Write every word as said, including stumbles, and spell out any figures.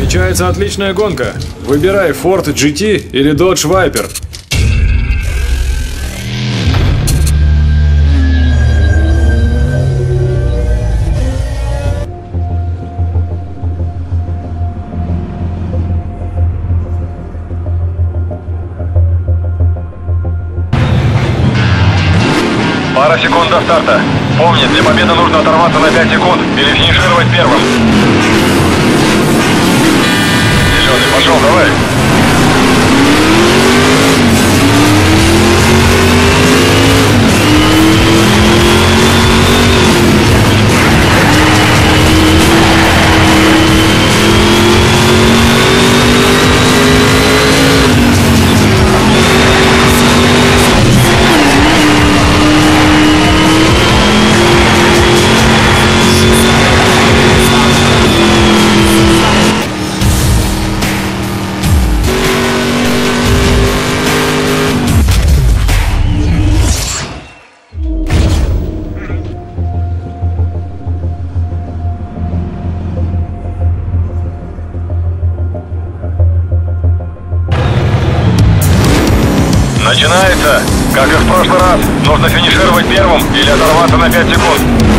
Намечается отличная гонка. Выбирай Ford джи ти или Dodge Viper. Пара секунд до старта. Помни, для победы нужно оторваться на пять секунд или финишировать первым. Зеленый, пошел, давай. Начинается. Как и в прошлый раз, нужно финишировать первым или оторваться на пять секунд.